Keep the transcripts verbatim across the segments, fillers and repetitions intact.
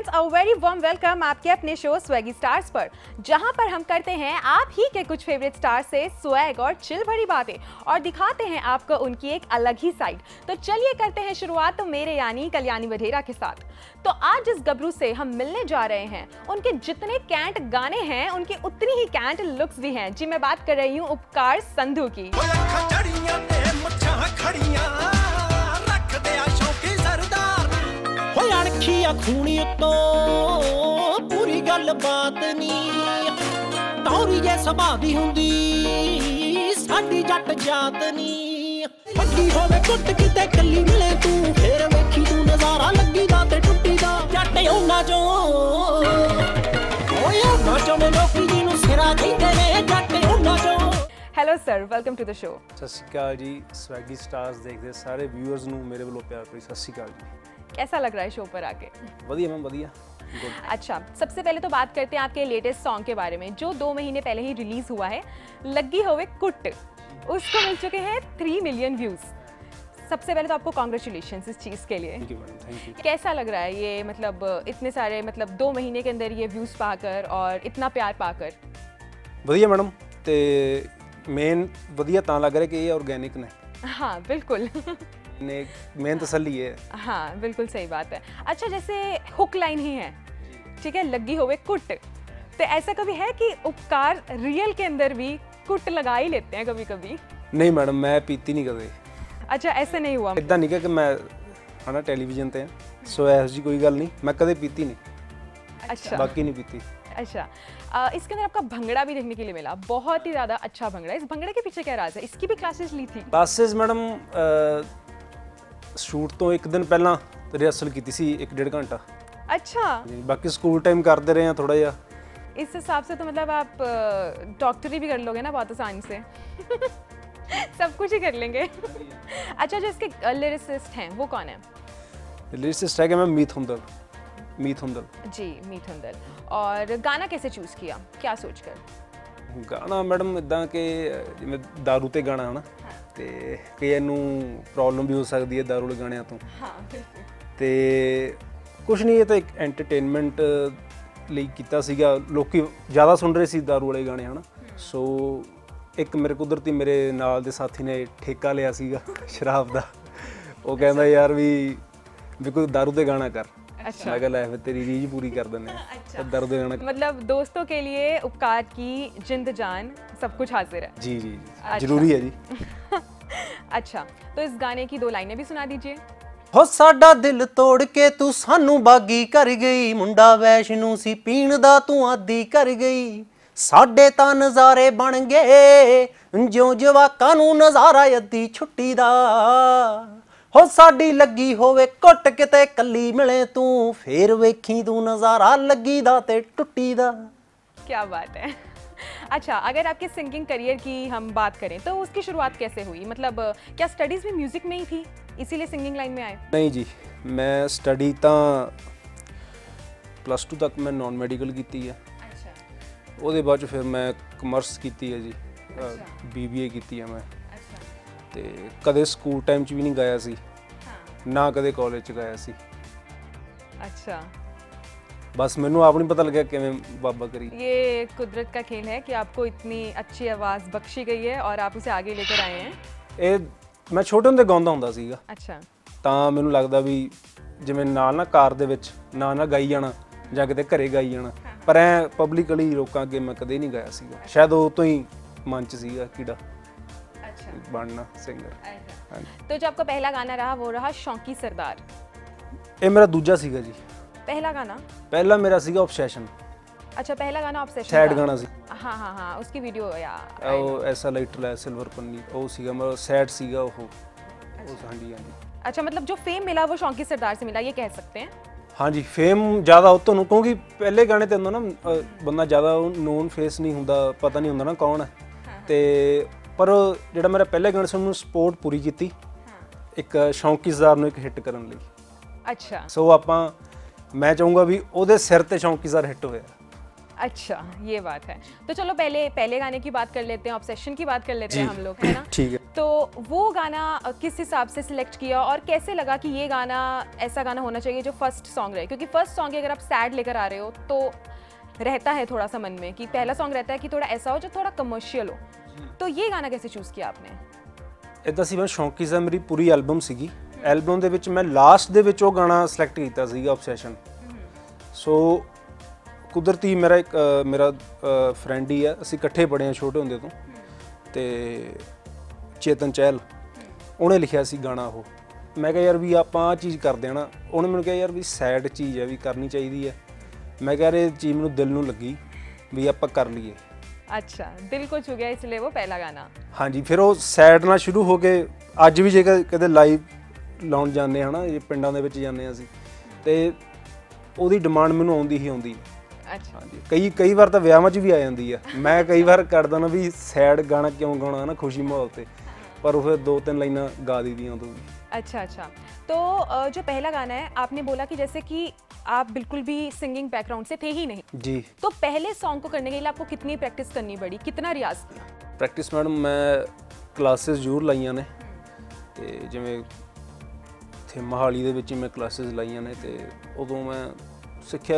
Friends, a very warm welcome आपके अपने show Swiggy stars पर, जहां पर हम करते हैं आप ही के कुछ फेवरेट स्टार्स से स्वैग और चिल भरी बातें और दिखाते हैं आपको उनकी एक अलग ही साइड। तो चलिए करते हैं शुरुआत तो मेरे यानी कल्याणी वढेरा के साथ। तो आज जिस गबरू से हम मिलने जा रहे हैं, उनके जितने कैंट गाने हैं उनकी उतनी ही कैंट लुक्स भी हैं। जी मैं बात कर रही हूँ उपकार संधू की। खूनी तो पूरी गल बात नहीं तौरी जैसा बादी हुंदी साडी जट जात नहीं हड्डी होवे टुट किते कली मिले तू फिर वेखी तू नजारा लगी दा ते टुट्टी दा जट होना जो ओए होना जो मैं लोकी जी नु सिरा देंदे ने जट होना जो। Hello sir, welcome to the show. सत श्री अकाल जी, स्वैगी स्टार्स देखते सारे व्यूअर्स नु मेरे वालों प्यार भरी सत श्री अकाल जी। कैसा लग रहा है शो पर आके? बढ़िया मैम, बढ़िया। अच्छा, सबसे पहले तो बात करते हैं आपके लेटेस्ट सॉन्ग के बारे में जो दो महीने पहले ही रिलीज हुआ है, लग्गी होवे कुट। उसको मिल चुके हैं थ्री मिलियन व्यूज। सबसे पहले तो आपको कॉन्ग्रेचुलेशंस इस चीज़ के लिए। Thank you madam, thank you. कैसा लग रहा है ये, मतलब इतने सारे, मतलब दो महीने के अंदर ये व्यूज पाकर और इतना प्यार पाकर? बढ़िया मैडम, ते मेन बढ़िया तां लग रहा कि ये ऑर्गेनिक ने। हाँ बिल्कुल ने मेन तसल्ली है। हाँ बिल्कुल सही बात है। अच्छा, जैसे हुक लाइन ही है, ठीक है, लग्गी होवे कुट, तो ऐसा कभी है कि उपकार रियल के अंदर भी कुट लगा ही लेते हैं कभी कभी? नहीं मैडम, मैं पीती नहीं कदे। अच्छा, ऐसे नहीं हुआ? इतना नहीं कि मैं है ना टेलीविजन पे सो ऐसी कोई गल नहीं, मैं कदे पीती नहीं। अच्छा, बाकी नहीं पीती। अच्छा, आ, इसके अंदर आपका भंगड़ा भी देखने के लिए मिला, बहुत ही ज़्यादा अच्छा भंगड़ा। इस भंगड़े के पीछे क्या राज है? इसकी भी क्लासेस ली थी? क्लासेस मैडम शूट तो एक दिन पहला रिहर्सल की सी एक डेढ़ घंटा। अच्छा, बाकी स्कूल टाइम करते रहे हैं थोड़ा जा। इस हिसाब से तो मतलब आप डॉक्टरी भी कर लोगे ना बहुत आसानी से सब कुछ ही कर लेंगे। अच्छा, जो इसके लिरिसिस्ट हैं वो कौन है? लिरिसिस्ट है कि मैं मीत हुंदल। मीत हुंदल जी, मीत हुंदल। और गाना कैसे चूज किया, क्या सोचकर? गाना मैडम इदा कि जिवें दारू ते गाना है ना, ਤੇ ਕਈਆਂ ਨੂੰ ਪ੍ਰੋਬਲਮ ਵੀ ਹੋ ਸਕਦੀ ਹੈ ਦਾਰੂ ਵਾਲੇ ਗਾਣਿਆਂ ਤੋਂ। ਹਾਂ ਬਿਲਕੁਲ। ਤੇ ਕੁਛ ਨਹੀਂ, ਇਹ ਤਾਂ ਇੱਕ ਐਂਟਰਟੇਨਮੈਂਟ ਲਈ ਕੀਤਾ ਸੀਗਾ। ਲੋਕੀ ਜ਼ਿਆਦਾ ਸੁਣ ਰਹੇ ਸੀ ਦਾਰੂ ਵਾਲੇ ਗਾਣੇ ਹਨ। ਸੋ ਇੱਕ ਮੇਰੇ ਕੁਦਰਤੀ ਮੇਰੇ ਨਾਲ ਦੇ ਸਾਥੀ ਨੇ ਠੇਕਾ ਲਿਆ ਸੀਗਾ ਸ਼ਰਾਬ ਦਾ। ਉਹ ਕਹਿੰਦਾ ਯਾਰ ਵੀ ਵੀ ਕੋਈ ਦਾਰੂ ਤੇ ਗਾਣਾ ਕਰ। अच्छा, मैं कहा फिर तेरी रीज पूरी कर देने। अच्छा, दर्द गाना, मतलब दोस्तों के लिए उपकार की जिंद जान सब कुछ हाजिर है। जी जी, अच्छा। जरूरी है जी। अच्छा, तो इस गाने की दो लाइनें भी सुना दीजिए। हो साडा दिल तोड़ के तू सानू बागी कर गई मुंडा वैष्णू सी पीण दा तू आदी कर गई साडे तां नज़ारे बन गए जो जवाकां नू नज़ारा अद्धी छुट्टी दा हो साडी लगी होवे कुट किते कली मिले तू फिर वेखी तू नज़ारा लगी दा ते टुट्टी दा। क्या बात है। अच्छा, अगर आपके सिंगिंग करियर की हम बात करें तो उसकी शुरुआत कैसे हुई? मतलब क्या स्टडीज़ भी म्यूज़िक में ही थी इसीलिए सिंगिंग लाइन में आए? नहीं जी, मैं स्टडी तो प्लस टू तक मैं नॉन मैडिकल की है। अच्छा, ਉਹਦੇ बाद फिर मैं कमर्स की है जी। अच्छा। बी बी ए की है मैं। अच्छा, ਤੇ ਕਦੇ ਸਕੂਲ ਟਾਈਮ 'ਚ ਵੀ ਨਹੀਂ ਗਾਇਆ ਸੀ, हाँ, ਨਾ ਕਦੇ ਕਾਲਜ 'ਚ ਗਾਇਆ ਸੀ। अच्छा। बस ਮੈਨੂੰ ਆਪ ਨਹੀਂ ਪਤਾ ਲੱਗਿਆ ਕਿਵੇਂ ਬਾਬਾ ਕਰੀ। ये कुदरत का खेल है कि आपको इतनी अच्छी आवाज़ बख्शी गई है और आप उसे आगे लेकर आए हैं। ਇਹ ਮੈਂ ਛੋਟੇ ਹੁੰਦੇ ਗਾਉਂਦਾ ਹੁੰਦਾ ਸੀਗਾ, अच्छा, ਤਾਂ ਮੈਨੂੰ ਲੱਗਦਾ ਵੀ ਜਿਵੇਂ ਨਾਲ ਨਾ ਕਾਰ ਦੇ ਵਿੱਚ ਨਾਲ ਨਾ ਗਾਈ ਜਾਣਾ ਜਾਂ ਕਿਤੇ ਘਰੇ ਗਾਈ ਜਾਣਾ, ਪਰ ਐ ਪਬਲਿਕਲੀ ਲੋਕਾਂ ਅੱਗੇ ਮੈਂ ਕਦੇ ਨਹੀਂ ਗਾਇਆ ਸੀਗਾ। ਸ਼ਾਇਦ ਉਹ ਤੋਂ ਹੀ ਮਨ 'ਚ ਸੀਗਾ ਕੀੜਾ अच्छा, ਬਣਨਾ ਸਿੰਗਰ। अच्छा। तो जो आपका पहला गाना रहा वो रहा शौकी सरदार। ਇਹ ਮੇਰਾ ਦੂਜਾ ਸੀਗਾ ਜੀ। पहला गाना? ਪਹਿਲਾ ਮੇਰਾ ਸੀਗਾ ਓਬਸੈਸ਼ਨ। अच्छा, पहला गाना ऑब्सेशन सैड था। गाना सी। हाँ हाँ हाँ, उसकी वीडियो या ਉਹ ਐਸਾ ਲਾਈਟ ਲੈ ਸਿਲਵਰ ਪੰਨੀ, ਉਹ ਸੀਗਾ ਮੇਰਾ ਸੈਡ ਸੀਗਾ ਉਹ। ਉਹ ਹਾਂਜੀ ਹਾਂਜੀ। अच्छा, मतलब जो फेम मिला वो शौकी सरदार से मिला, ये कह सकते हैं? ਹਾਂਜੀ, ਫੇਮ ਜ਼ਿਆਦਾ ਉਹ ਤੁਹਾਨੂੰ ਕਿਉਂਕਿ ਪਹਿਲੇ ਗਾਣੇ ਤੇ ਹੁੰਦਾ ਨਾ ਬੰਦਾ ਜ਼ਿਆਦਾ ਨੋਨ ਫੇਸ ਨਹੀਂ ਹੁੰਦਾ, ਪਤਾ ਨਹੀਂ ਹੁੰਦਾ ਨਾ ਕੌਣ ਹੈ। ਤੇ ਪਰ ਜਿਹੜਾ ਮੇਰਾ ਪਹਿਲੇ ਗਾਣੇ ਸੀ ਉਹਨੂੰ ਸਪੋਰਟ ਪੂਰੀ ਕੀਤੀ ਇੱਕ ਸ਼ੌਂਕੀ ਸਰਦਾਰ ਨੂੰ ਇੱਕ ਹਿੱਟ ਕਰਨ ਲਈ। अच्छा, ਸੋ ਆਪਾਂ ਮੈਂ ਚਾਹੂੰਗਾ ਵੀ ਉਹਦੇ ਸਿਰ ਤੇ ਸ਼ੌਂਕੀ ਸਰਦਾਰ ਹਿੱਟ ਹੋਇਆ। अच्छा, ये बात है। तो चलो पहले पहले गाने की बात कर लेते हैं, ऑब्सेशन की बात कर लेते हैं हम लोग, है ना? ठीक है। तो वो गाना किस हिसाब से सिलेक्ट किया और कैसे लगा कि ये गाना ऐसा गाना होना चाहिए जो फर्स्ट सॉन्ग रहे? क्योंकि फर्स्ट सॉन्ग अगर आप सैड लेकर आ रहे हो तो रहता है थोड़ा सा मन में कि पहला सॉन्ग रहता है कि थोड़ा ऐसा हो जो थोड़ा कमर्शियल हो, तो ये गाना कैसे चूज किया आपने? इदां सी मैं शौकी सा मेरी पूरी एल्बम सीगी, एल्बम ਦੇ ਵਿੱਚ ਮੈਂ ਲਾਸਟ ਦੇ ਵਿੱਚ ਉਹ ਗਾਣਾ ਸਿਲੈਕਟ ਕੀਤਾ ਸੀਗਾ ਆਬਸੈਸ਼ਨ। ਸੋ ਕੁਦਰਤੀ ਮੇਰਾ ਇੱਕ ਮੇਰਾ ਫਰੈਂਡ ਹੀ ਆ, ਅਸੀਂ ਇਕੱਠੇ ਪੜ੍ਹੇ ਆ ਛੋਟੇ ਹੁੰਦੇ ਤੋਂ, ਤੇ ਚੇਤਨ ਚਹਿਲ ਉਹਨੇ ਲਿਖਿਆ ਸੀ ਗਾਣਾ ਉਹ। ਮੈਂ ਕਿਹਾ ਯਾਰ ਵੀ ਆਪਾਂ ਆਹ ਚੀਜ਼ ਕਰਦੇ ਆ ਨਾ, ਉਹਨੇ ਮੈਨੂੰ ਕਿਹਾ ਯਾਰ ਵੀ ਸੈਡ ਚੀਜ਼ ਹੈ ਵੀ ਕਰਨੀ ਚਾਹੀਦੀ ਹੈ। ਮੈਂ ਕਿਹਾ ਇਹ ਚੀਜ਼ ਮੈਨੂੰ ਦਿਲ ਨੂੰ ਲੱਗੀ ਵੀ ਆਪਾਂ ਕਰ ਲਈਏ। अच्छा, दिल को छू गया इसलिए वो पहला गाना। हाँ जी, फिर वो सैड ਨਾਲ ਸ਼ੁਰੂ ਹੋ ਕੇ ਅੱਜ ਵੀ ਜੇ ਕਦੇ ਲਾਈਵ ਲਾਉਣ ਜਾਂਦੇ ਹਾਂ ਨਾ, ਇਹ ਪਿੰਡਾਂ ਦੇ ਵਿੱਚ ਜਾਂਦੇ ਹਾਂ ਅਸੀਂ, ਤੇ ਉਹਦੀ ਡਿਮਾਂਡ ਮੈਨੂੰ ਆਉਂਦੀ ਹੀ ਆਉਂਦੀ ਹੈ। ਅੱਛਾ, ਹਾਂਜੀ, ਕਈ ਕਈ ਵਾਰ ਤਾਂ ਵਿਆਹਾਂ 'ਚ ਵੀ ਆ ਜਾਂਦੀ ਆ। ਮੈਂ ਕਈ ਵਾਰ ਕਰਦਾ ਨਾ ਵੀ ਸੈਡ ਗਾਣਾ ਕਿਉਂ ਗਾਉਣਾ ਨਾ ਖੁਸ਼ੀ ਮਾਹੌਲ ਤੇ, पर फिर दो तीन लाइना गा दी दी तो। अच्छा अच्छा, तो जो पहला गाना है आपने बोला कि जैसे कि आप बिल्कुल भी सिंगिंग बैकग्राउंड से थे ही नहीं जी, तो पहले सॉन्ग को करने के लिए आपको कितनी प्रैक्टिस करनी पड़ी, कितना रियाज किया? प्रैक्टिस मैडम मैं क्लासेस जरूर लाइया ने, तो जिमें इत्थे मोहाली दे विच मैं क्लासेस लाइया ने, तो उदों मैं सिक्ख्या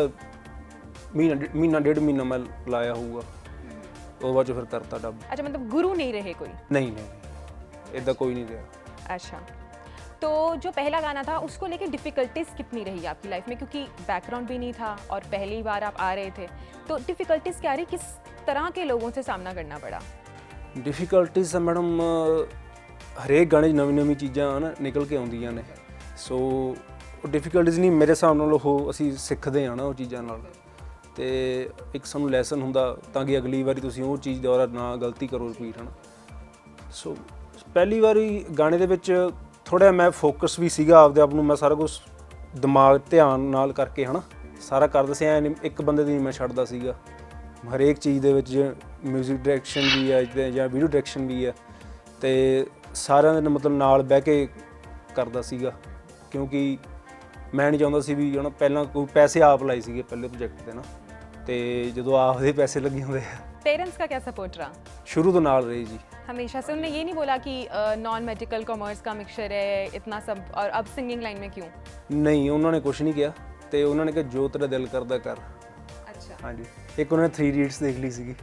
महीना महीना डेढ़ महीना मैं लाया होऊगा, तो बाद फिर करता डब। अच्छा, मतलब गुरु नहीं रहे कोई? नहीं नहीं, इदा कोई नहीं रहा। अच्छा, तो जो पहला गाना था उसको लेके डिफ़िकल्टीज कितनी रही आपकी लाइफ में, क्योंकि बैकग्राउंड भी नहीं था और पहली बार आप आ रहे थे, तो डिफ़िकल्टीज क्या रही, किस तरह के लोगों से सामना करना पड़ा? डिफ़िकल्टीज मैडम हरेक गाने नवी नवी चीज़ां ना निकल के आउंदियां ने, सो डिफ़िकल्टीज नहीं मेरे हिसाब नाल ਉਹ ਅਸੀਂ ਸਿੱਖਦੇ ਆ ਨਾ ਉਹ ਚੀਜ਼ਾਂ ਨਾਲ, ਤੇ ਇੱਕ ਸਾਨੂੰ ਲੈਸਨ ਹੁੰਦਾ ਤਾਂ ਕਿ ਅਗਲੀ ਵਾਰੀ ਤੁਸੀਂ ਉਹ ਚੀਜ਼ ਦੁਬਾਰਾ ਨਾ ਗਲਤੀ ਕਰੋ ਰਿਪੀਟ, ਹੈ ਨਾ। ਸੋ ਪਹਿਲੀ ਵਾਰੀ ਗਾਣੇ ਦੇ ਵਿੱਚ ਥੋੜ੍ਹਾ ਮੈਂ ਫੋਕਸ ਵੀ ਸੀਗਾ ਆਪਦੇ ਆਪ ਨੂੰ, ਮੈਂ ਸਾਰਾ ਕੁਝ ਦਿਮਾਗ ਧਿਆਨ ਨਾਲ ਕਰਕੇ ਹੈ ਨਾ ਸਾਰਾ ਕਰਦਾ ਸੀ, ਐ ਇੱਕ ਬੰਦੇ ਦੀ ਮੈਂ ਛੱਡਦਾ ਸੀਗਾ ਹਰੇਕ ਚੀਜ਼ ਦੇ ਵਿੱਚ, ਮਿਊਜ਼ਿਕ ਡਾਇਰੈਕਸ਼ਨ ਵੀ ਹੈ ਜਾਂ ਵੀਡੀਓ ਡਾਇਰੈਕਸ਼ਨ ਵੀ ਹੈ, ਤੇ ਸਾਰਿਆਂ ਦੇ ਮਤਲਬ ਨਾਲ ਬਹਿ ਕੇ ਕਰਦਾ ਸੀਗਾ, ਕਿਉਂਕਿ ਮੈਂ ਨਹੀਂ ਚਾਹੁੰਦਾ ਸੀ ਵੀ ਹੈ ਨਾ ਪਹਿਲਾਂ ਕੋਈ ਪੈਸੇ ਆਪ ਲਾਏ ਸੀਗੇ ਪਹਿਲੇ ਪ੍ਰੋਜੈਕਟ 'ਤੇ ਨਾ, ਤੇ ਜਦੋਂ ਆਪਦੇ ਪੈਸੇ ਲੱਗੇ ਹੁੰਦੇ ਆ। पेरेंट्स का क्या सपोर्ट रहा? शुरू तो नाल रही जी हमेशा से। उन्होंने ये नहीं बोला कि नॉन मेडिकल कॉमर्स का मिक्सचर है इतना सब और अब सिंगिंग लाइन में क्यों? नहीं, उन्होंने कुछ नहीं किया, तो उन्होंने कहा जो तेरा दिल करदा कर। अच्छा, हाँ जी, एक उन्होंने थ्री इडियट्स देख ली सीगी।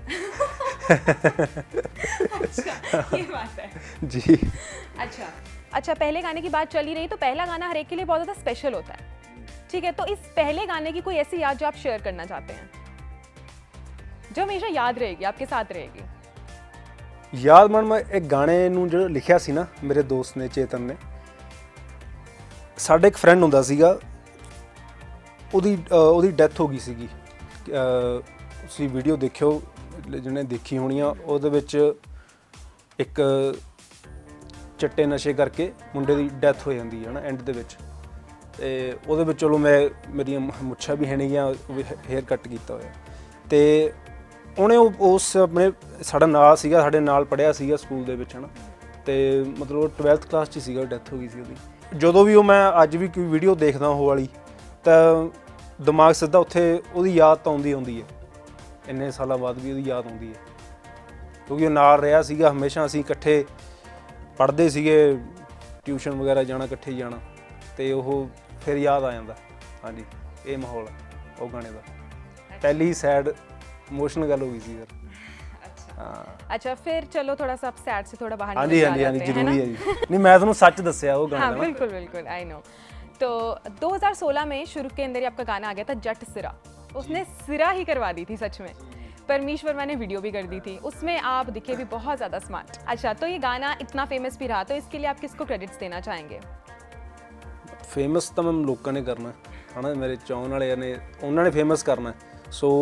अच्छा, ये बात है जी। अच्छा अच्छा, पहले गाने की बात चली रही, तो पहला गाना हर एक के लिए बहुत ज़्यादा स्पेशल होता है, ठीक है? तो इस पहले गाने की कोई ऐसी याद जो आप शेयर करना चाहते हैं, जो हमेशा याद रहेगी, आपके साथ रहेगी? याद मन मैं एक गाने ਨੂੰ ਜਿਹੜਾ ਲਿਖਿਆ ਸੀ ਨਾ ਮੇਰੇ ਦੋਸਤ ਨੇ ਚੇਤਨ ਨੇ, ਸਾਡੇ ਇੱਕ ਫਰੈਂਡ ਹੁੰਦਾ ਸੀਗਾ, ਉਹਦੀ ਉਹਦੀ ਡੈਥ ਹੋ ਗਈ ਸੀਗੀ, ਤੁਸੀਂ ਵੀਡੀਓ ਦੇਖਿਓ ਜਿਹਨੇ ਦੇਖੀ ਹੋਣੀ ਆ, ਉਹਦੇ ਵਿੱਚ ਇੱਕ ਚਿੱਟੇ ਨਸ਼ੇ ਕਰਕੇ ਮੁੰਡੇ ਦੀ ਡੈਥ ਹੋ ਜਾਂਦੀ ਹੈ ਨਾ ਐਂਡ ਦੇ ਵਿੱਚ, ਤੇ ਉਹਦੇ ਵਿੱਚ ਚਲੋ ਮੈਂ ਮੇਰੀਆਂ ਮੁੱਛਾਂ ਵੀ ਹੈ ਨਹੀਂ ਗਿਆ, ਹੇਅਰ ਕੱਟ ਕੀਤਾ ਹੋਇਆ, ਤੇ ਉਹਨੇ ਉਸ ਆਪਣੇ ਸਾਡਾ ਨਾਲ ਸੀਗਾ, ਸਾਡੇ ਨਾਲ ਪੜ੍ਹਿਆ ਸੀਗਾ ਸਕੂਲ ਦੇ ਵਿੱਚ, ਹੈ ਨਾ, ਤੇ ਮਤਲਬ ਟਵੈਲਥ ਕਲਾਸ 'ਚ ਸੀਗਾ, ਡੈਥ ਹੋ ਗਈ ਸੀ ਉਹਦੀ। ਜਦੋਂ ਵੀ ਉਹ ਮੈਂ ਅੱਜ ਵੀ ਕੋਈ ਵੀਡੀਓ ਦੇਖਦਾ ਉਹ ਵਾਲੀ, ਤਾਂ ਦਿਮਾਗ ਸਿੱਧਾ ਉੱਥੇ ਉਹਦੀ ਯਾਦ ਤਾਂ ਆਉਂਦੀ ਆਉਂਦੀ ਹੈ, ਇੰਨੇ ਸਾਲਾਂ ਬਾਅਦ ਵੀ ਉਹਦੀ ਯਾਦ ਆਉਂਦੀ ਹੈ, ਕਿਉਂਕਿ ਉਹ ਨਾਲ ਰਿਹਾ ਸੀਗਾ ਹਮੇਸ਼ਾ, ਅਸੀਂ ਇਕੱਠੇ ਪੜ੍ਹਦੇ ਸੀਗੇ, ਟਿਊਸ਼ਨ ਵਗੈਰਾ ਜਾਣਾ, ਇਕੱਠੇ ਜਾਣਾ, ਤੇ ਉਹ ਫਿਰ ਯਾਦ ਆ ਜਾਂਦਾ। ਹਾਂਜੀ, ਇਹ ਮਾਹੌਲ ਹੈ ਉਹ ਗਾਣੇ ਦਾ। ਪਹਿਲੀ ਸੈਡ इमोशनल गल हो गई थी सर। अच्छा हाँ। अच्छा, फिर चलो थोड़ा सा अब सैड से थोड़ा बाहर निकल जाते हैं। हाँ जी हाँ जी, जरूरी है जी। नहीं, मैं ਤੁਹਾਨੂੰ सच दस्या वो गाना। हाँ बिल्कुल बिल्कुल, आई नो। तो दो हज़ार सोलह में शुरू के अंदर ही आपका गाना आ गया था जट सिरा, उसने सिरा ही करवा दी थी सच में। परमीश वर्मा ने वीडियो भी कर दी थी, उसमें आप दिखे भी बहुत ज़्यादा स्मार्ट। अच्छा, तो ये गाना इतना फेमस भी रहा, तो इसके लिए आप किसको क्रेडिट्स देना चाहेंगे? फेमस तो मैं लोगों ने करना है ना, मेरे चाहने वाले ने उन्होंने फेमस करना है, सो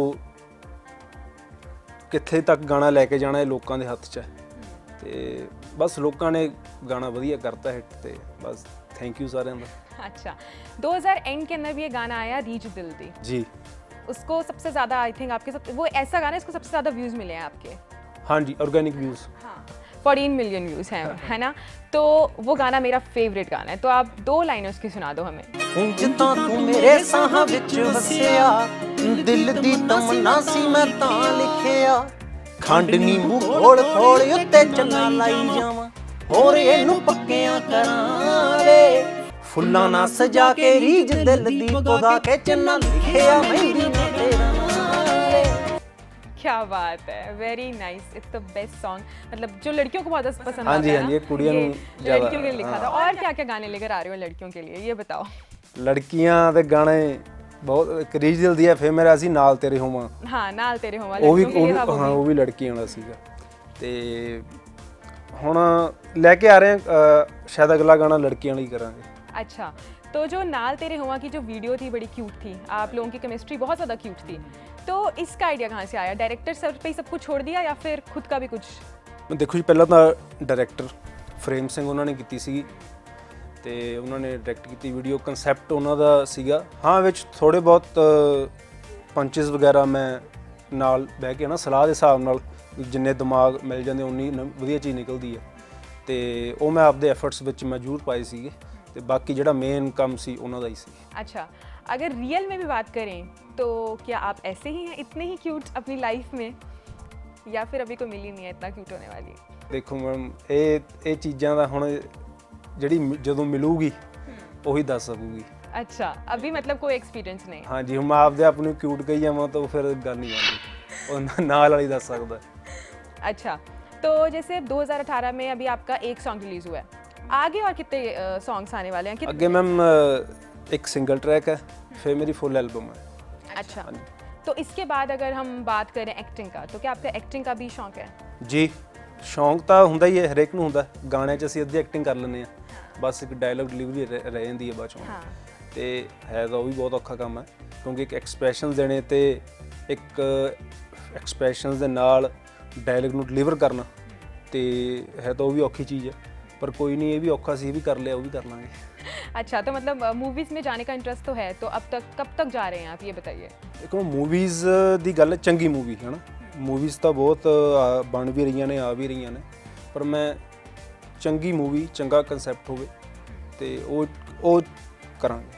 कित्थे तक गाना लैके जाना है लोगों के हत्थ च है, ते बस लोगों ने गाना वधिया करता हिट, ते बस थैंक यू सारे का। अच्छा, दो हज़ार एंड के अंदर भी ये गाना आया रीच दिल दी जी, उसको सबसे ज़्यादा आई थिंक आपके सब वो ऐसा गाना है इसको सबसे ज़्यादा व्यूज़ मिले हैं आपके? हाँ जी, ऑर्गेनिक व्यूज़। हाँ, चौदह मिलियन व्यूज हैं, है ना। तो वो गाना मेरा फेवरेट गाना है, तो आप दो लाइनें उसकी सुना दो हमें। जिद्दां तू मेरे साहां विच वसिया, दिल दी तमन्ना सी मैं तां लिखिया, खंड नींबू घोल घोल उत्ते चन्ना लाई जावां, होर इहनूं पक्कियां करां वे, फुल्लां ना सजा के रीज दिल दी पौधा के चन्ना लिखिया मेहंदी ना तेरा वे। क्या बात है, very nice, it's the best song. मतलब जो लड़कियों को बहुत पसंद हाँ आता जी, है हाँ ना, जी, ये कुड़ियां नूं ये ज़्यादा- लड़कियों के लिए लिखा था। और क्या क्या गाने लेकर आ रहे हो लड़कियों के लिए, ये बताओ। ਲੜਕੀਆਂ ਦੇ ਗਾਣੇ ਬਹੁਤ ਇੱਕ ਰੀਜ ਦਿਲ ਦੀ ਹੈ। ਫਿਰ ਮੇਰਾ ਅਸੀਂ ਨਾਲ ਤੇਰੇ ਹੋਵਾਂ, हाँ नाल तेरे हो ਉਹ ਵੀ लड़कियों के ਉਹ लिए ਵੀ था वो ਹਾਂ भी। ਉਹ ਵੀ ਲੜਕੀਆਂ ਵਾਲਾ ਸੀਗਾ। ਤੇ ਹੁਣ ਲੈ ਕੇ ਆ ਰਹੇ ਹਾਂ ਅ, ਸ਼ਾਇਦ ਅਗਲਾ ਗਾਣਾ ਲੜਕੀਆਂ ਲਈ ਕਰਾਂਗੇ। अच्छा, तो जो नाल तेरे हुआ की जो वीडियो थी बड़ी क्यूट थी, आप लोगों की केमिस्ट्री बहुत ज़्यादा क्यूट थी। तो इसका आइडिया कहाँ से आया? डायरेक्टर सर पे ही सब कुछ छोड़ दिया या फिर खुद का भी कुछ? ਦੇਖੋ ਜੀ, ਪਹਿਲਾਂ ਤਾਂ ਡਾਇਰੈਕਟਰ ਫਰੇਮ ਸਿੰਘ ਉਹਨਾਂ ਨੇ ਕੀਤੀ ਸੀ ਤੇ ਉਹਨਾਂ ਨੇ ਡਾਇਰੈਕਟ ਕੀਤੀ ਵੀਡੀਓ। ਕਨਸੈਪਟ ਉਹਨਾਂ ਦਾ ਸੀਗਾ, ਹਾਂ ਵਿੱਚ ਥੋੜੇ ਬਹੁਤ ਪੰਚਸ ਵਗੈਰਾ ਮੈਂ ਨਾਲ ਬਹਿ ਕੇ ਨਾ ਸਲਾਹ ਦੇ ਹਿਸਾਬ ਨਾਲ ਜਿੰਨੇ ਦਿਮਾਗ ਮਿਲ ਜਾਂਦੇ ਉਨੀ ਨ- ਵਧੀਆ ਚੀਜ਼ ਨਿਕਲਦੀ ਹੈ। ਤੇ ਉਹ ਮੈਂ ਆਪਦੇ ਐਫਰਟਸ ਵਿੱਚ ਮੈਂ ਜ਼ਰੂਰ ਪਾਏ ਸੀਗੇ ਤੇ ਬਾਕੀ ਜਿਹੜਾ ਮੇਨ ਕੰਮ ਸੀ ਉਹਨਾਂ ਦਾ ਹੀ ਸੀ। अच्छा, अगर रियल में भी बात करें तो क्या आप ऐसे ही हैं, इतने ही क्यूट अपनी लाइफ में, या फिर अभी कोई मिली नहीं है इतना क्यूट होने वाली? ਦੇਖੋ ਮੈਮ, ਇਹ ਇਹ ਚੀਜ਼ਾਂ ਦਾ ਹੁਣ ਜਿਹੜੀ ਮ- ਜਦੋਂ ਮਿਲੂਗੀ ਉਹੀ ਦੱਸ ਸਕੂਗੀ। अच्छा, अभी मतलब कोई एक्सपीरियंस नहीं? हाँ जी, हम आपदे आप ਨੂੰ क्यूट कही जावां तो फिर गल नहीं बनदी, ਉਹ ਨਾਲ ਵਾਲੀ ਦੱਸ ਸਕਦਾ। अच्छा, तो जैसे दो हज़ार अठारह में अभी आपका एक सॉन्ग रिलीज हुआ है, आगे और कितने सॉन्ग्स आने वाले हैं? कितने? ਅੱਗੇ ਮੈਮ ਇੱਕ ਸਿੰਗਲ ट्रैक है, फिर मेरी फुल एल्बम है। अच्छा, हाँ जी। तो इसके बाद अगर हम बात करें एक्टिंग का, तो क्या आपका एक्टिंग का भी शौक है? जी, ਸ਼ੌਂਕ ਤਾਂ ਹੁੰਦਾ ਹੀ ਹੈ, ਹਰੇਕ ਨੂੰ ਹੁੰਦਾ। ਗਾਣਿਆਂ 'ਚ ਅਸੀਂ ਅੱਧੀ ਐਕਟਿੰਗ ਕਰ ਲੈਂਦੇ ਆ, ਬਸ ਇੱਕ ਡਾਇਲੌਗ ਡਿਲੀਵਰੀ ਰਹਿ ਜਾਂਦੀ ਹੈ ਬਾਅਦ 'ਚੋਂ। हाँ, ਤੇ ਹੈ ਤਾਂ ਉਹ ਵੀ ਬਹੁਤ ਔਖਾ ਕੰਮ ਹੈ, ਕਿਉਂਕਿ ਇੱਕ ਐਕਸਪ੍ਰੈਸ਼ਨਸ ਦੇਣੇ ਤੇ ਇੱਕ ਐਕਸਪ੍ਰੈਸ਼ਨਸ ਦੇ ਨਾਲ ਡਾਇਲੌਗ ਨੂੰ ਡਿਲੀਵਰ ਕਰਨਾ, ਤੇ ਹੈ ਤਾਂ ਉਹ ਵੀ ਔਖੀ ਚੀਜ਼ ਹੈ। ਪਰ ਕੋਈ ਨਹੀਂ, ਇਹ ਵੀ ਔਖਾ ਸੀ, ਇਹ ਵੀ ਕਰ ਲਿਆ, ਉਹ ਵੀ ਕਰ ਲਾਂਗੇ। अच्छा, तो मतलब मूवीज में जाने का इंटरेस्ट तो है, तो अब तक कब तक जा रहे हैं आप, ये बताइए। ਦੇਖੋ ਮੂਵੀਜ਼ ਦੀ ਗੱਲ, ਚੰਗੀ ਮੂਵੀ ਹੈ ਨਾ, ਮੂਵੀਜ਼ ਤਾਂ ਬਹੁਤ ਆ, ਬਣ ਵੀ ਰਹੀਆਂ ਨੇ, ਆ ਵੀ ਰਹੀਆਂ ਨੇ, ਪਰ ਮੈਂ ਚੰਗੀ ਮੂਵੀ, ਚੰਗਾ ਕਨਸੈਪਟ ਹੋਵੇ ਤੇ ਉਹ ਉਹ ਕਰਾਂਗੇ।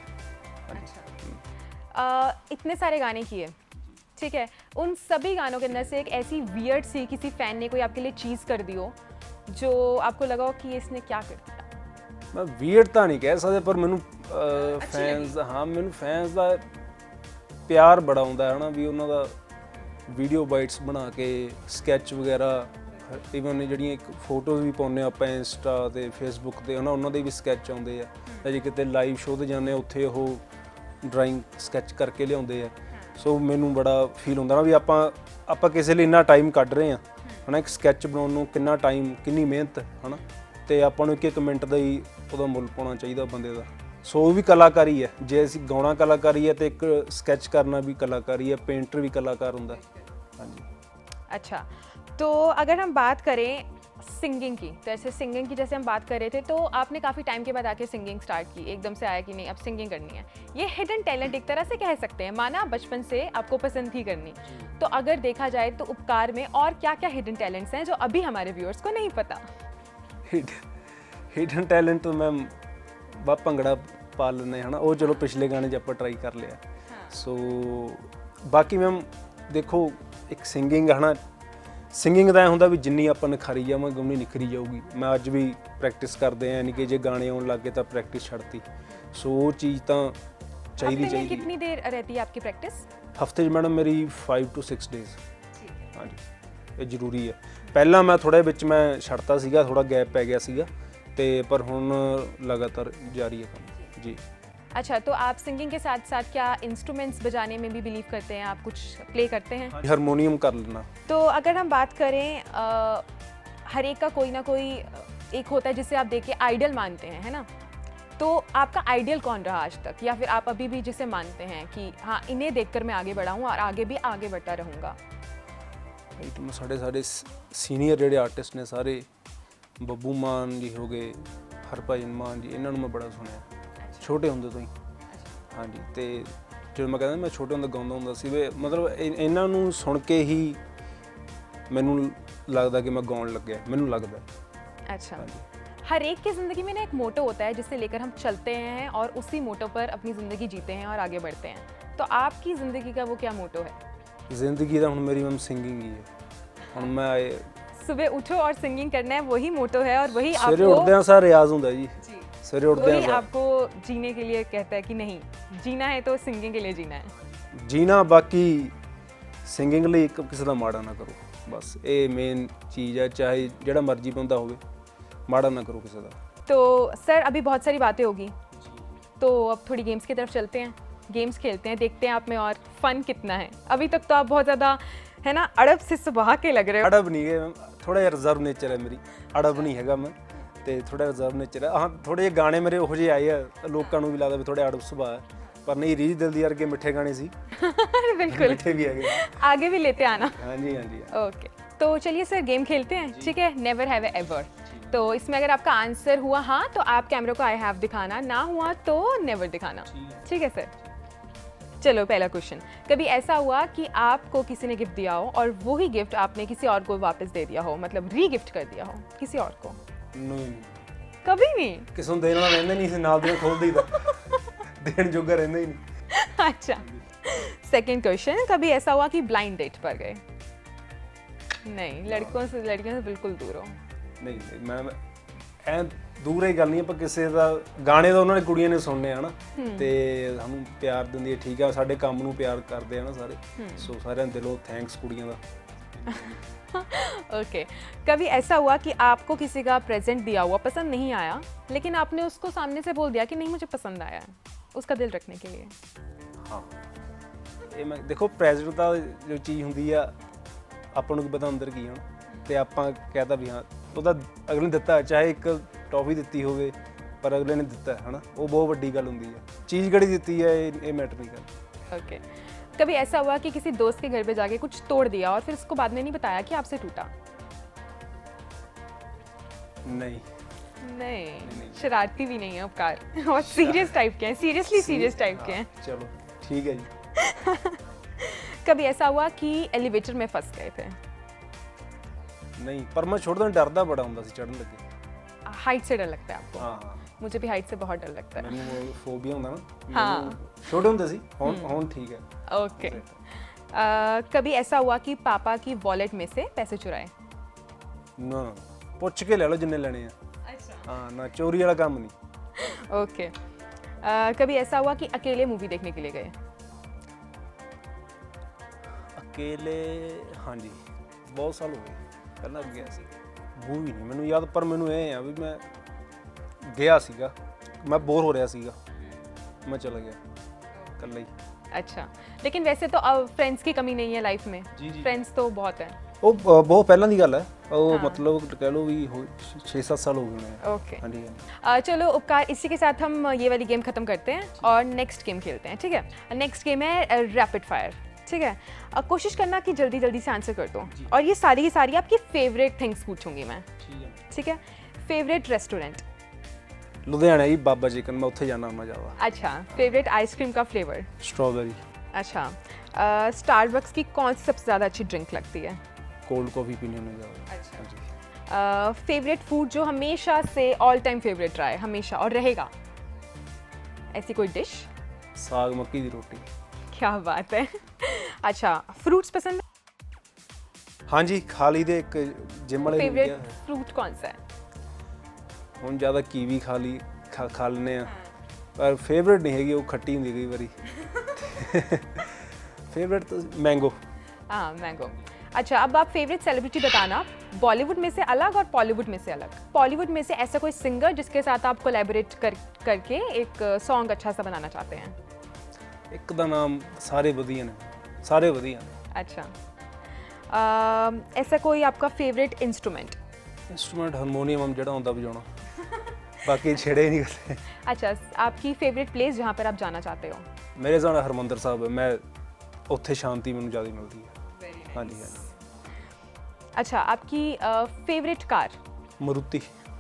आ, इतने सारे गाने किए, ठीक है, उन सभी गानों के अंदर से एक ऐसी वियर्ड सी किसी फैन ने कोई आपके लिए चीज़ कर दी हो जो आपको लगा हो कि ये इसने क्या कर दिया? ਮੈਂ ਵੀਅਰਡ ਤਾਂ ਨਹੀਂ ਕਹਿ ਸਕਦੇ, ਪਰ ਮੈਨੂੰ ਫੈਨਸ, ਹਾਂ ਮੈਨੂੰ ਫੈਨਸ ਦਾ ਪਿਆਰ ਬੜਾ ਆਉਂਦਾ ਹੈ ਨਾ, ਵੀ ਉਹਨਾਂ ਦਾ ਵੀਡੀਓ ਬਾਈਟਸ ਬਣਾ ਕੇ ਸਕੈਚ ਵਗੈਰਾ, ਇਵਨ ਜਿਹੜੀਆਂ ਇੱਕ ਫੋਟੋਜ਼ ਵੀ ਪਾਉਂਦੇ ਆਪਾਂ ਇੰਸਟਾ ਤੇ ਫੇਸਬੁੱਕ ਤੇ, ਉਹਨਾਂ ਉਹਨਾਂ ਦੇ ਵੀ ਸਕੈਚ ਆਉਂਦੇ ਆ। ਜੇ ਕਿਤੇ ਲਾਈਵ ਸ਼ੋਅ ਤੇ ਜਾਂਦੇ ਉੱਥੇ ਉਹ ਡਰਾਇੰਗ ਸਕੈਚ ਕਰਕੇ ਲਿਆਉਂਦੇ ਆ। ਸੋ ਮੈਨੂੰ ਬੜਾ ਫੀਲ ਹੁੰਦਾ ਨਾ ਵੀ ਆਪਾਂ ਆਪਾਂ ਕਿਸੇ ਲਈ ਇੰਨਾ ਟਾਈਮ ਕੱਢ ਰਹੇ ਹਾਂ, ਹੈ ਨਾ, ਇੱਕ ਸਕੈਚ ਬਣਾਉਣ ਨੂੰ ਕਿੰਨਾ ਟਾਈਮ, ਕਿੰਨੀ ਮਿਹਨਤ, ਹੈ ਨਾ, ਤੇ ਆਪਾਂ ਨੂੰ ਇੱਕ ਇੱਕ ਮਿੰਟ ਦਾ ਹੀ ਉਹਦਾ ਮੁੱਲ ਪਾਉਣਾ ਚਾਹੀਦਾ ਬੰਦੇ ਦਾ। ਸੋ ਉਹ ਵੀ ਕਲਾਕਾਰੀ ਹੈ। ਜੇ ਅਸੀਂ ਗਾਉਣਾ ਕਲਾਕਾਰੀ ਹੈ ਤੇ ਇੱਕ ਸਕੈਚ ਕਰਨਾ ਵੀ ਕਲਾਕਾਰੀ ਹੈ, पेंटर भी कलाकार होता है। हाँ जी। अच्छा, तो अगर हम बात करें सिंगिंग की, तो ऐसे सिंगिंग की जैसे हम बात कर रहे थे, तो आपने काफ़ी टाइम के बाद आके सिंगिंग स्टार्ट की, एकदम से आया कि नहीं अब सिंगिंग करनी है। ये हिडन टैलेंट एक तरह से कह सकते हैं, माना बचपन से आपको पसंद थी करनी। तो अगर देखा जाए तो उपकार में और क्या क्या हिडन टैलेंट्स हैं जो अभी हमारे व्यूअर्स को नहीं पता? हिडन टैलेंट तो मैम बा भंगड़ा पा लेने, है ना, वो चलो पिछले गाने च आप ट्राई कर लिया। सो बाकी मैम देखो, एक सिंगिंग है ना, सिंगिंग का होंगे भी जिन्नी आप निखारी जावांगे उन्नी निखरी जाऊगी। मैं अज भी प्रैक्टिस करते हैं, यानी कि जे गाने आने लग गए तो प्रैक्टिस छड्ती। सो वो चीज़ तो चाहिए हफ्ते में चाहिए। कितनी देर रहती है आपकी प्रैक्टिस? हफ्ते मैडम मेरी फाइव टू सिक्स डेज। हाँ जी, ये जरूरी है। पहला मैं थोड़ा बिच मैं छड्डता सीगा, थोड़ा गैप पै गया सीगा, ते पर हुण लगातार जारी है काम जी। अच्छा, तो आप सिंगिंग के साथ साथ क्या इंस्ट्रूमेंट्स बजाने में भी बिलीव करते हैं, आप कुछ प्ले करते हैं? हारमोनियम कर लेना। तो अगर हम बात करें, आ, हर एक का कोई ना कोई एक होता है जिसे आप देख के आइडल मानते हैं, है ना, तो आपका आइडियल कौन रहा आज तक, या फिर आप अभी भी जिसे मानते हैं कि हाँ इन्हें देखकर मैं आगे बढ़ा हूँ और आगे भी आगे बढ़ता रहूँगा? साढ़े साढ़े सीनियर जोड़े आर्टिस्ट ने सारे, ਬੱਬੂ ਮਾਨ जी हो गए, हरभजन मान जी, इन्होंने मैं बड़ा सुनिया छोटे होंदे तो ही। हाँ जी, तो जो मैं कहता मैं छोटे होंदे गाउंदा हुंदा सी, वे मतलब इन्हां नूं सुन के ही ਮੈਨੂੰ ਲੱਗਦਾ कि मैं गाउन लग गया ਮੈਨੂੰ लगदा। अच्छा, हर एक की ज़िंदगी में ना एक मोटो होता है जिससे लेकर हम चलते हैं और उसी मोटो पर अपनी ज़िंदगी जीते हैं और आगे बढ़ते हैं। तो आपकी ज़िंदगी का वो क्या मोटो है? ਜ਼ਿੰਦਗੀ ਦਾ ਹੁਣ ਮੇਰੀ ਮੈਮ ਸਿੰਗਿੰਗ ਹੀ ਹੈ। ਹੁਣ ਮੈਂ सुबह उठो और सिंगिंग करना है, वही मोटो है और वही ਸਵੇਰੇ आपको ਉੱਠਦੇ ਆ ਸਾਰਾ ਰਿਆਜ਼ ਹੁੰਦਾ ਜੀ। ਸਵੇਰੇ ਉੱਠਦੇ वही ਆ आपको जीने के लिए कहता है कि नहीं जीना है तो सिंगिंग के लिए जीना है। ਜੀਣਾ, ਬਾਕੀ ਸਿੰਗਿੰਗ ਲਈ ਇੱਕ ਕਿਸੇ ਦਾ ਮਾੜਾ ਨਾ ਕਰੋ, ਬਸ ਇਹ ਮੇਨ ਚੀਜ਼ ਹੈ। ਚਾਹੇ ਜਿਹੜਾ ਮਰਜ਼ੀ ਬੰਦਾ ਹੋਵੇ, ਮਾੜਾ ਨਾ ਕਰੋ ਕਿਸੇ ਦਾ। तो सर अभी बहुत सारी बातें होगी, तो अब थोड़ी गेम्स की तरफ चलते हैं, गेम्स खेलते हैं, देखते हैं आप में और फन कितना है। अभी तक तो आप बहुत ज़्यादा है ना अड़ब से सुबह के लग रहे हो। ਅੜਬ ਨਹੀਂ ਹੈ, ਥੋੜਾ ਜਿਹਾ ਰਿਜ਼ਰਵ ਨੇਚਰ ਹੈ ਮੇਰੀ, ਅੜਬ ਨਹੀਂ ਹੈਗਾ ਮੈਂ, ਤੇ ਥੋੜਾ ਰਿਜ਼ਰਵ ਨੇਚਰ ਹੈ। ਹਾਂ ਥੋੜੇ ਜਿਹੇ ਗਾਣੇ ਮੇਰੇ ਉਹੋ ਜਿਹੇ ਆਏ ਆ, ਲੋਕਾਂ ਨੂੰ ਵੀ ਲੱਗਦਾ ਵੀ ਥੋੜੇ ਅੜਬ ਸੁਭਾਅ ਹੈ, ਪਰ ਨਹੀਂ, ਰੀਝ ਦਿਲ ਦੀ ਵਰਗੇ ਮਿੱਠੇ ਗਾਣੇ ਸੀ। बिल्कुल, ਮਿੱਠੇ ਵੀ ਹੈਗੇ। आगे भी लेते आना। हाँ जी हाँ जी। ओके, तो चलिए सर गेम खेलते हैं, ठीक है। नेवर हैव एवर, तो इसमें अगर आपका आंसर हुआ हाँ तो आप कैमरे को आई हैव दिखाना, ना हुआ तो नेवर दिखाना, ठीक है सर। चलो पहला क्वेश्चन, कभी ऐसा हुआ कि आपको किसी ने गिफ्ट दिया हो और वही गिफ्ट आपने किसी और को वापस दे दिया हो, मतलब री गिफ्ट कर दिया हो किसी और को? नहीं, कभी नहीं। ਕਿਸੇ ਨੂੰ ਦੇਣ ਵਾਲਾ ਰਹਿੰਦਾ ਨਹੀਂ ਸੀ, ਨਾਲ ਦੀਆਂ ਖੋਲ ਦਈਦਾ, ਦੇਣ ਜੋਗਾ ਰਹਿੰਦਾ ਹੀ नहीं। अच्छा, सेकंड क्वेश्चन, कभी ऐसा हुआ कि ब्लाइंड डेट पर गए? नहीं, लड़कों से लड़कियों से बिल्कुल दूर हो। नहीं नहीं, मैं ਐ ਦੂਰ ਹੀ ਗੱਲ ਨਹੀਂ, ਆਪਾਂ ਕਿਸੇ ਦਾ ਗਾਣੇ ਤਾਂ ਉਹਨਾਂ ਨੇ ਕੁੜੀਆਂ ਨੇ ਸੁਣਨੇ ਆ ਨਾ, ਤੇ ਸਾਨੂੰ ਪਿਆਰ ਦਿੰਦੀ ਹੈ, ਠੀਕ ਆ, ਸਾਡੇ ਕੰਮ ਨੂੰ ਪਿਆਰ ਕਰਦੇ ਆ ਨਾ ਸਾਰੇ, ਸੋ ਸਾਰਿਆਂ ਨੂੰ ਦਿਲੋਂ ਥੈਂक्स ਕੁੜੀਆਂ ਦਾ। ओके, कभी ऐसा हुआ कि आपको किसी का प्रेजेंट दिया हुआ पसंद नहीं आया, लेकिन आपने उसको सामने से बोल दिया कि नहीं मुझे पसंद आया है, उसका दिल रखने के लिए? हाँ, ਇਹ ਮੈਂ ਦੇਖੋ ਪ੍ਰੈਜ਼ੈਂਟ ਦਾ ਜੋ ਚੀਜ਼ ਹੁੰਦੀ ਆ, ਆਪਾਂ ਨੂੰ ਕੀ ਪਤਾ ਅੰਦਰ ਕੀ ਹੋਣਾ, ਤੇ ਆਪਾਂ ਕਹਤਾ ਵੀ ਹਾਂ ਉਹਦਾ ਅਗਲੇ ਨੇ ਦਿੱਤਾ, ਚਾਹੇ ਇੱਕ ਟੌਫੀ ਦਿੱਤੀ ਹੋਵੇ ਪਰ ਅਗਲੇ ਨੇ ਦਿੱਤਾ ਹੈ ਨਾ, ਉਹ ਬਹੁਤ ਵੱਡੀ ਗੱਲ ਹੁੰਦੀ ਹੈ। ਚੀਜ਼ ਕਿਹੜੀ ਦਿੱਤੀ ਹੈ ਇਹ ਇਹ ਮੈਟਰ ਨਹੀਂ ਕਰਦਾ। ओके, कभी ऐसा हुआ कि किसी दोस्त के घर पे जाके कुछ तोड़ दिया और फिर उसको बाद में नहीं बताया कि आपसे टूटा? नहीं नहीं, शरारती भी नहीं है उपकार, और सीरियस टाइप के हैं, सीरियसली सीरियस टाइप के हैं। चलो ठीक है जी। कभी ऐसा हुआ कि एलिवेटर में फंस गए थे? नहीं, पर मैं छोड़दा डरदा बड़ा ਹੁੰਦਾ ਸੀ ਚੜਨ ਲੱਗੇ। हाइट से डर लगता है आपको? हाँ हाँ, मुझे भी हाइट से बहुत डर लगता है। ਮੈਨੂੰ ਉਹ ਫੋਬੀਆ ਹੁੰਦਾ ਨਾ, हाँ। ਮੈਨੂੰ ਛੋਟੇ ਹੁੰਦੇ ਸੀ, ਹੁਣ ਹੁਣ ਠੀਕ ਹੈ। ओके, अ, कभी ऐसा हुआ कि पापा की वॉलेट में से पैसे चुराए? ਨਾ ਪੁੱਛ ਕੇ ਲੈ ਲਓ ਜਿੰਨੇ ਲੈਣੇ ਆ। अच्छा, ਹਾਂ, ਨਾ ਚੋਰੀ ਵਾਲਾ ਕੰਮ ਨਹੀਂ। ओके, अ, कभी ऐसा हुआ कि अकेले मूवी देखने के लिए गए? ਅਕੇਲੇ ਹਾਂਜੀ, ਬਹੁਤ ਸਾਲ ਹੋ ਗਏ, ਪਹਿਲਾਂ ਗਿਆ ਸੀ। ਮੂਵੀ ਨਹੀਂ ਮੈਨੂੰ ਯਾਦ, ਪਰ ਮੈਨੂੰ ਇਹ ਆ ਵੀ ਮੈਂ ਗਿਆ ਸੀਗਾ, ਮੈਂ ਬੋਰ ਹੋ ਰਿਹਾ ਸੀਗਾ, ਮੈਂ ਚਲਾ ਗਿਆ ਇਕੱਲਾ ਹੀ। अच्छा, लेकिन वैसे तो अब फ्रेंड्स की कमी नहीं है लाइफ में, जी, जी। फ्रेंड्स तो बहुत हैं। ਉਹ ਬ- ਬਹੁਤ ਪਹਿਲਾਂ ਦੀ ਗੱਲ ਹੈ, ਉਹ ਮਤਲਬ ਕਹਿ ਲਓ ਵੀ ਛੇ ਸੱਤ ਸਾਲ ਹੋ ਗਏ ਨੇ। ओके, ਹਾਂਜੀ अ, चलो उपकार, इसी के साथ हम ये वाली गेम खत्म करते हैं और नेक्स्ट गेम खेलते हैं, ठीक है। नेक्स्ट गेम है रैपिड फायर, ठीक है। अ, कोशिश करना कि जल्दी जल्दी से आंसर कर दो, और ये सारी की सारी आपकी फेवरेट थिंग्स पूछूंगी मैं, ठीक है। Favourite restaurant? ਲੁਧਿਆਣਾ ਜੀ, ਬਾਬਾ ਚਿਕਨ, ਮੈਂ ਉੱਥੇ ਜਾਣਾ ਹੁੰਦਾ ਜ਼ਿਆਦਾ। अच्छा, फेवरेट आइसक्रीम का फ्लेवर? स्ट्रॉबेरी। अच्छा, स्टारबक्स की कौन सी सबसे ज़्यादा अच्छी ड्रिंक लगती है? कोल्ड कॉफ़ी पीने में ज़्यादा। अच्छा, फेवरेट फूड जो हमेशा से ऑल टाइम फेवरेट रहा है, हमेशा और रहेगा, ऐसी कोई डिश? साग मक्की दी रोटी। क्या बात है। अच्छा, फ्रूट्स पसंद है? हाँ जी, खा ली दे, एक जिम वाले ने फेवरेट किया है। फ्रूट कौन सा है? ਹੁਣ ਜ਼ਿਆਦਾ ਕੀਵੀ ਖਾ ਲਈ, ਖਾ ਖਾ ਲੈਂਦੇ ਆ, ਪਰ ਫੇਵਰੇਟ ਨਹੀਂ ਹੈਗੀ, ਉਹ ਖੱਟੀ ਹੁੰਦੀ ਕਈ ਵਾਰੀ। फेवरेट तो मैंगो। हाँ, मैंगो। अच्छा, अब आप फेवरेट सेलिब्रिटी बताना, बॉलीवुड में से अलग और पॉलीवुड में से अलग। बॉलीवुड में से ऐसा कोई सिंगर जिसके साथ आप कोलैबोरेट कर करके एक सॉन्ग अच्छा सा बनाना चाहते हैं? एक दा नाम सारे वधिया ने, सारे वधिया ने। अच्छा, अ, ऐसा कोई आपका फेवरेट इंस्ट्रूमेंट? इंस्ट्रूमेंट हारमोनियम हम जड़ा होंदा बजाना, बाकी छेड़े नहीं करते। अच्छा, आपकी फेवरेट प्लेस जहाँ पर आप जाना चाहते हो? मेरे जाना हरमंदर साहब है, मैं उत्थे शांति मैनूं ज़्यादा मिलती है। हाँ जी हाँ जी। अच्छा, आपकी फेवरेट कार? मारुति।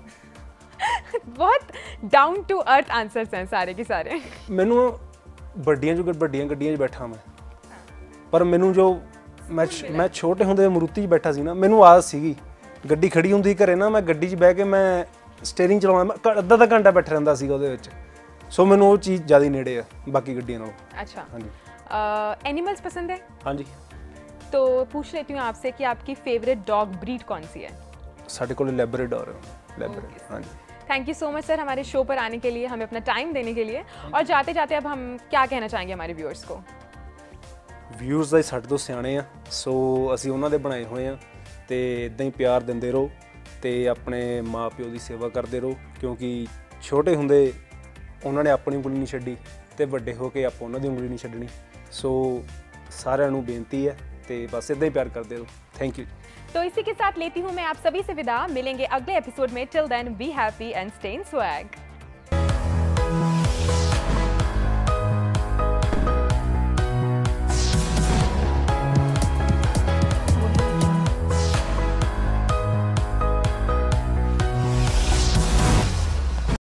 बहुत डाउन टू अर्थ आंसर्स हैं सारे के सारे। मैनू ਵੱਡੀਆਂ ਜੋ ਵੱਡੀਆਂ ਗੱਡੀਆਂ 'ਚ ਬੈਠਾ ਮੈਂ, ਪਰ ਮੈਨੂੰ ਜੋ ਮੈਂ ਮੈਂ ਛੋਟੇ ਹੁੰਦੇ ਮਰੂਤੀ 'ਚ ਬੈਠਾ ਸੀ ਨਾ, ਮੈਨੂੰ ਆਦਤ ਸੀਗੀ ਗੱਡੀ ਖੜੀ ਹੁੰਦੀ ਘਰੇ ਨਾ, ਮੈਂ ਗੱਡੀ 'ਚ ਬਹਿ ਕੇ ਮੈਂ ਸਟੀਅਰਿੰਗ ਚਲਾਉਣਾ, ਮੈਂ ਅੱਧਾ ਅੱਧਾ ਘੰਟਾ ਬੈਠਾ ਰਹਿੰਦਾ ਸੀਗਾ ਉਹਦੇ ਵਿੱਚ। ਸੋ ਮੈਨੂੰ ਉਹ ਚੀਜ਼ ਜ਼ਿਆਦਾ ਨੇੜੇ ਆ ਬਾਕੀ ਗੱਡੀਆਂ ਨਾਲੋਂ। अच्छा, ਹਾਂਜੀ एनिमल्स पसंद है? ਹਾਂਜੀ तो पूछ लेती हूँ आपसे कि आपकी फेवरेट डॉग ब्रीड कौन सी है? ਸਾਡੇ ਕੋਲ ਲੈਬਰਾਡੋਰ ਹੈ, ਲੈਬਰਾਡੋਰ। ਹਾਂਜੀ thank you so much sir हमारे शो पर आने के लिए, हमें अपना टाइम देने के लिए। और जाते जाते अब हम क्या कहना चाहेंगे हमारे व्यूअर्स को? ਵਿਊਅਰਸ ਦਾ ਸਾਡੇ ਤੋਂ ਸਿਆਣੇ ਆ, ਸੋ ਅਸੀਂ ਉਹਨਾਂ ਦੇ ਬਣਾਏ ਹੋਏ ਆ, ਤੇ ਇਦਾਂ ਹੀ ਪਿਆਰ ਦਿੰਦੇ ਰਹੋ ਤੇ ਆਪਣੇ ਮਾਪਿਓ ਦੀ ਸੇਵਾ ਕਰਦੇ ਰਹੋ, ਕਿਉਂਕਿ ਛੋਟੇ ਹੁੰਦੇ ਉਹਨਾਂ ਨੇ ਆਪਣੀ ਉਂਗਲੀ ਨਹੀਂ ਛੱਡੀ ਤੇ ਵੱਡੇ ਹੋ ਕੇ ਆਪਾਂ ਉਹਨਾਂ ਦੀ ਉਂਗਲੀ ਨਹੀਂ ਛੱਡਣੀ। ਸੋ ਸਾਰਿਆਂ ਨੂੰ ਬੇਨਤੀ ਹੈ ਤੇ ਬਸ ਇਦਾਂ ਹੀ ਪਿਆਰ ਕਰਦੇ ਰਹੋ। Thank you. तो इसी के साथ लेती हूँ मैं आप सभी से विदा, मिलेंगे अगले एपिसोड में। Till then be happy and stay in swag.